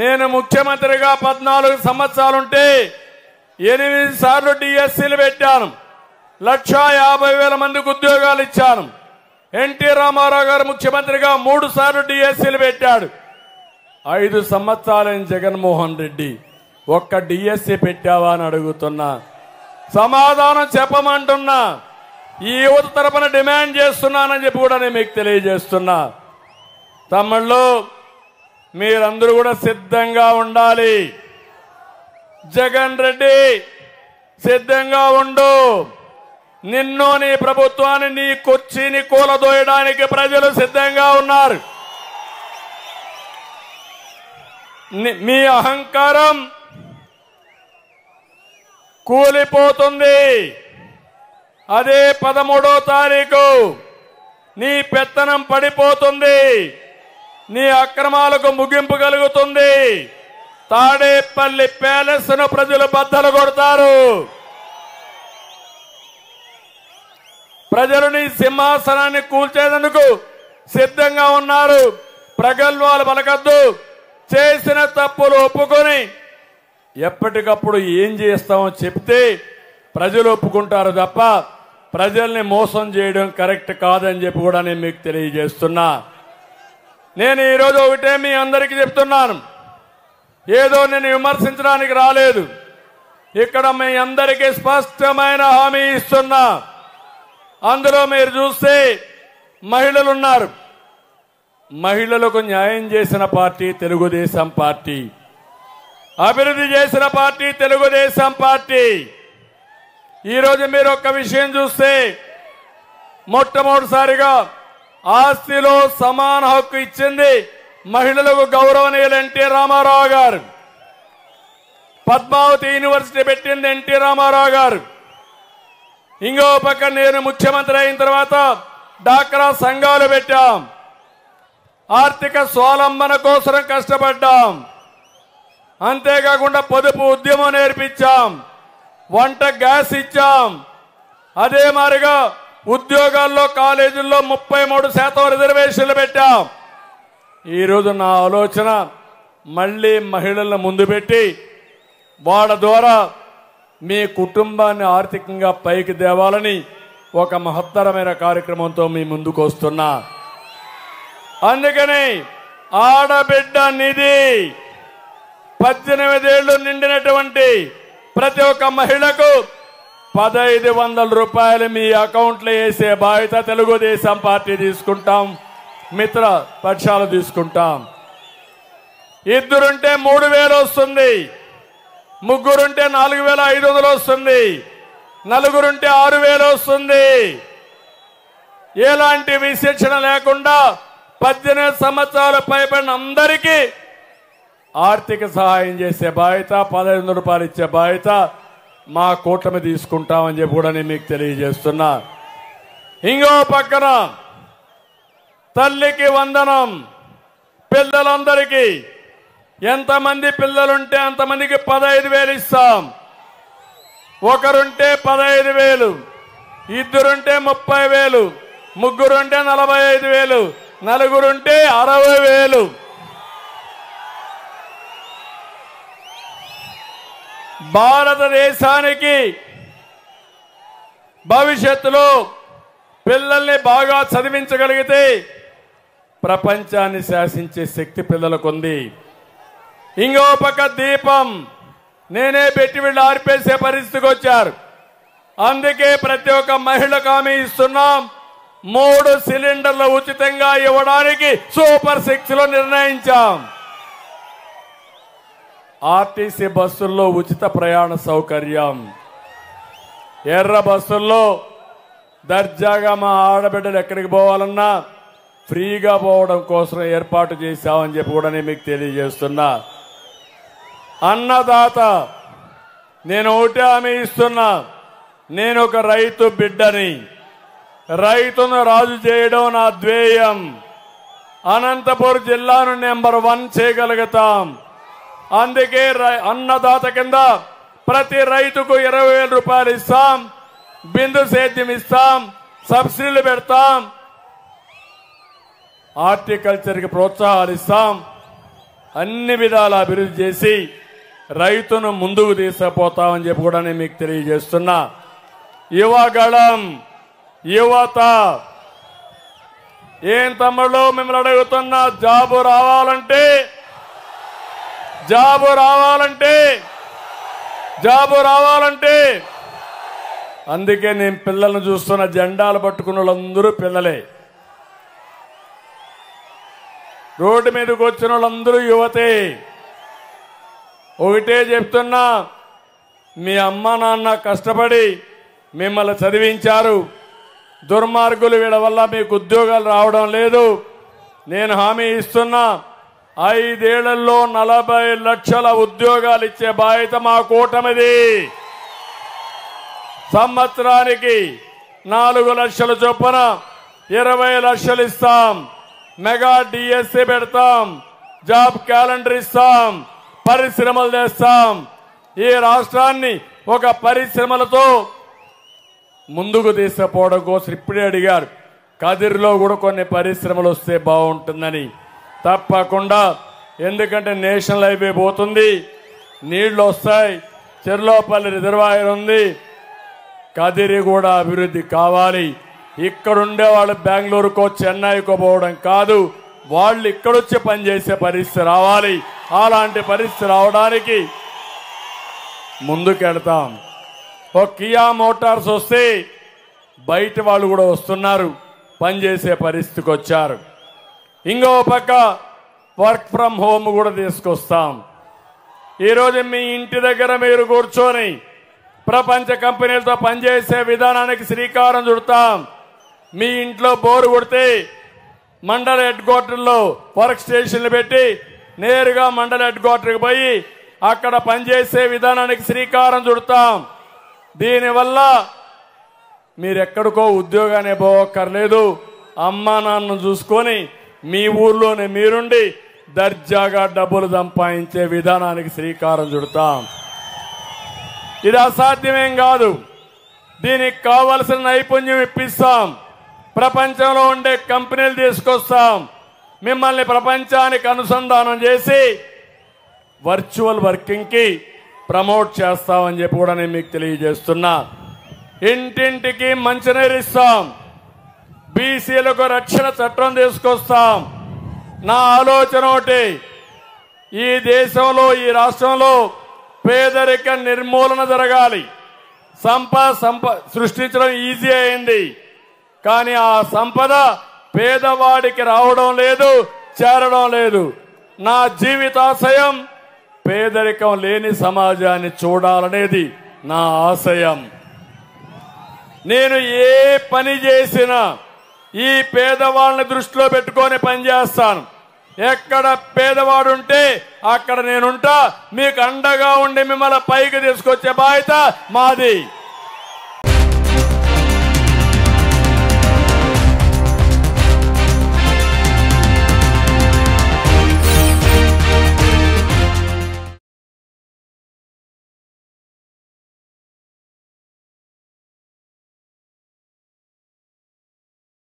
నేను ముఖ్యమంత్రిగా 14 సంవత్సరాలుంటే 8 సార్లు డిఎస్సీలు పెట్టాను. 1,50,000 మందికి ఉద్యోగాలు ఇచ్చాను. ఎన్టీ రామారావు గారు ముఖ్యమంత్రిగా 3 సార్లు డిఎస్సీలు పెట్టాడు. 5 సంవత్సరాలైన జగన్మోహన్ రెడ్డి ఒక్క డిఎస్సీ పెట్టావా అని అడుగుతున్నా. సమాధానం చెప్పమంటున్నా. ఈ యువత తరపున డిమాండ్ చేస్తున్నానని చెప్పి కూడా నేను మీకు తెలియజేస్తున్నా. తమ్ముళ్ళు, మీరందరూ కూడా సిద్ధంగా ఉండాలి. జగన్ రెడ్డి సిద్ధంగా ఉండు. నిన్ను, నీ ప్రభుత్వాన్ని, నీ కుర్చీని కూలదోయడానికి ప్రజలు సిద్ధంగా ఉన్నారు. మీ అహంకారం కూలిపోతుంది. అదే 13వ తారీఖు నీ పెత్తనం పడిపోతుంది. నీ అక్రమాలకు ముగింపు కలుగుతుంది. తాడేపల్లి ప్యాలెస్ ను ప్రజలు బద్దలు కొడతారు. ప్రజలు నీ సింహాసనాన్ని కూల్చేందుకు సిద్ధంగా ఉన్నారు. ప్రగల్భాలు పలకద్దు. చేసిన తప్పులు ఒప్పుకొని ఎప్పటికప్పుడు ఏం చేస్తామో చెప్తే ప్రజలు ఒప్పుకుంటారు తప్ప ప్రజల్ని మోసం చేయడం కరెక్ట్ కాదని చెప్పి కూడా నేను మీకు తెలియజేస్తున్నా. నేను ఈరోజు ఒకటే మీ అందరికీ చెప్తున్నాను. ఏదో నేను విమర్శించడానికి రాలేదు. ఇక్కడ మీ అందరికీ స్పష్టమైన హామీ ఇస్తున్నా. అందులో మీరు చూస్తే మహిళలు ఉన్నారు. మహిళలకు న్యాయం చేసిన పార్టీ తెలుగుదేశం పార్టీ. అభివృద్ధి చేసిన పార్టీ తెలుగుదేశం పార్టీ. ఈరోజు మీరు ఒక్క విషయం చూస్తే మొట్టమొదటిసారిగా ఆస్తిలో సమాన హక్కు ఇచ్చింది మహిళలకు గౌరవనీయులు ఎన్టీ రామారావు గారు. పద్మావతి యూనివర్సిటీ పెట్టింది ఎన్టీ రామారావు గారు. ఇంకో పక్క నేను ముఖ్యమంత్రి అయిన తర్వాత డాక్రా సంఘాలు పెట్టాం. ఆర్థిక స్వావలంబన కోసం కష్టపడ్డాం. అంతేకాకుండా పొదుపు ఉద్యమం నేర్పించాం. వంట గ్యాస్ ఇచ్చాం. అదే మాదిరిగా ఉద్యోగాల్లో కాలేజీల్లో 33% రిజర్వేషన్లు పెట్టాం. ఈరోజు నా ఆలోచన మళ్ళీ మహిళలను ముందు పెట్టి వాళ్ళ ద్వారా మీ కుటుంబాన్ని ఆర్థికంగా పైకి తేవాలని ఒక మహత్తరమైన కార్యక్రమంతో మీ ముందుకు వస్తున్నా. అందుకని ఆడబిడ్డ నిధి 18 ఏళ్లు నిండినటువంటి ప్రతి ఒక్క మహిళకు 1,500 రూపాయలు మీ అకౌంట్లో వేసే బాధ్యత తెలుగుదేశం పార్టీ తీసుకుంటాం. మిత్ర పక్షాలు తీసుకుంటాం. ఇద్దరుంటే 3,000 వస్తుంది. ముగ్గురుంటే 4,500 వస్తుంది. నలుగురుంటే 6,000 వస్తుంది. ఎలాంటి విశిక్షణ లేకుండా 18 సంవత్సరాలు పైబడిన అందరికీ ఆర్థిక సహాయం చేసే బాధ్యత, 1,500 రూపాయలు ఇచ్చే బాధ్యత మా కూటమి తీసుకుంటామని చెప్పి కూడా నేను మీకు తెలియజేస్తున్నా. ఇంకో పక్కన తల్లికి వందనం. పిల్లలందరికీ ఎంతమంది పిల్లలుంటే అంతమందికి 15,000 ఇస్తాం. ఒకరుంటే 15,000, ఇద్దరుంటే 30,000, ముగ్గురుంటే 45,000, నలుగురుంటే 60,000. భారతదేశానికి భవిష్యత్తులో పిల్లల్ని బాగా చదివించగలిగితే ప్రపంచాన్ని శాసించే శక్తి పిల్లలకు ఉంది. ఇంకో పక్క దీపం నేనే పెట్టి వీళ్ళు ఆర్పేసే పరిస్థితికి వచ్చారు. అందుకే ప్రతి ఒక్క మహిళకు హామీ ఇస్తున్నాం. 3 సిలిండర్లు ఉచితంగా ఇవ్వడానికి సూపర్ 6లో నిర్ణయించాం. ఆర్టీసీ బస్సుల్లో ఉచిత ప్రయాణ సౌకర్యం. ఎర్ర బస్సుల్లో దర్జాగా మా ఆడబిడ్డలు ఎక్కడికి పోవాలన్నా ఫ్రీగా పోవడం కోసం ఏర్పాటు చేశామని చెప్పి కూడా నేను మీకు తెలియజేస్తున్నా. అన్నదాత నేను ఒకటే హామీ ఇస్తున్నా. నేను ఒక రైతు బిడ్డని. రైతును రాజు చేయడం నా ధ్యేయం. అనంతపురం జిల్లాను నెంబర్ 1 చేయగలుగుతాం. అందుకే అన్నదాత కింద ప్రతి రైతుకు 20,000 రూపాయలు ఇస్తాం. బిందు సేద్యం ఇస్తాం. సబ్సిడీలు పెడతాం. హార్టికల్చర్కి ప్రోత్సాహాలు ఇస్తాం. అన్ని విధాల అభివృద్ధి చేసి రైతును ముందుకు తీసుకుపోతామని చెప్పి కూడా నేను మీకు తెలియజేస్తున్నా. యువగళం, యువత, ఏం తమ్ముళ్ళు మిమ్మల్ని అడుగుతున్నా, జాబు రావాలంటే అందుకే నేను పిల్లలను చూస్తున్న, జెండాలు పట్టుకున్న వాళ్ళందరూ పిల్లలే, రోడ్డు మీదకి వచ్చిన వాళ్ళందరూ యువతే. ఒకటే చెప్తున్నా, మీ అమ్మ నాన్న కష్టపడి మిమ్మల్ని చదివించారు. దుర్మార్గులు వీళ్ళ వల్ల మీకు ఉద్యోగాలు రావడం లేదు. నేను హామీ ఇస్తున్నా, 5 ఏళ్లలో 40 లక్షల ఉద్యోగాలు ఇచ్చే బాధ్యత మా కూటమిది. సంవత్సరానికి 4 లక్షల చొప్పున 20 లక్షలు ఇస్తాం. మెగా డిఎస్సి పెడతాం, జాబ్ క్యాలెండర్ ఇస్తాం, పరిశ్రమలు తెస్తాం. ఈ రాష్ట్రాన్ని ఒక పరిశ్రమలతో ముందుకు తీసుకుపోవడం కోసం ఇప్పుడే అడిగారు, కదిరిలో కూడా కొన్ని పరిశ్రమలు వస్తే బాగుంటుందని. తప్పకుండా, ఎందుకంటే నేషనల్ హైవే పోతుంది, నీళ్లు వస్తాయి, చెర్లోపల్లి రిజర్వాయర్ ఉంది, కదిరి కూడా అభివృద్ధి కావాలి. ఇక్కడుండే వాళ్ళు బెంగళూరుకో చెన్నైకో పోవడం కాదు, వాళ్ళు ఇక్కడొచ్చి పనిచేసే పరిస్థితి రావాలి. అలాంటి పరిస్థితి రావడానికి ముందుకెళ్తాం. ఒక కియా మోటార్స్ వస్తే బయట వాళ్ళు కూడా వస్తున్నారు, పనిచేసే పరిస్థితికి వచ్చారు. ఇంకో పక్క వర్క్ ఫ్రమ్ హోమ్ కూడా తీసుకొస్తాం. ఈరోజు మీ ఇంటి దగ్గర మీరు కూర్చొని ప్రపంచ కంపెనీలతో పనిచేసే విధానానికి శ్రీకారం చుడతాం. మీ ఇంట్లో బోరు కొడితే మండల హెడ్ క్వార్టర్లో వర్క్ స్టేషన్లు పెట్టి నేరుగా మండల హెడ్ క్వార్టర్కి పోయి అక్కడ పనిచేసే విధానానికి శ్రీకారం చుడతాం. దీనివల్ల మీరెక్కడికో ఉద్యోగాన్ని పోవక్కర్లేదు, అమ్మా నాన్నను చూసుకొని మీ ఊర్లోనే మీరుండి దర్జాగా డబ్బులు సంపాదించే విధానానికి శ్రీకారం చుడతాం. ఇది అసాధ్యమేం కాదు, దీనికి కావలసిన నైపుణ్యం ఇప్పిస్తాం. ప్రపంచంలో ఉండే కంపెనీలు తీసుకొస్తాం, మిమ్మల్ని ప్రపంచానికి అనుసంధానం చేసి వర్చువల్ వర్కింగ్కి ప్రమోట్ చేస్తామని చెప్పి కూడా నేను మీకు తెలియజేస్తున్నా. ఇంటింటికి మంచినీరు ఇస్తాం, బీసీలకు రక్షణ చట్టం తీసుకొస్తాం. నా ఆలోచన ఒకటి, ఈ దేశంలో ఈ రాష్ట్రంలో పేదరిక నిర్మూలన జరగాలి. సంపద సృష్టించడం ఈజీ అయింది, కానీ ఆ సంపద పేదవాడికి రావడం లేదు, చేరడం లేదు. నా జీవితాశయం పేదరికం లేని సమాజాన్ని చూడాలనేది నా ఆశయం. నేను ఏ పని చేసినా ఈ పేదవాళ్ళని దృష్టిలో పెట్టుకొని పనిచేస్తాను. ఎక్కడ పేదవాడుంటే అక్కడ నేనుంటా, మీకు అండగా ఉండి మిమ్మల్ని పైకి తీసుకొచ్చే బాధ్యత మాది.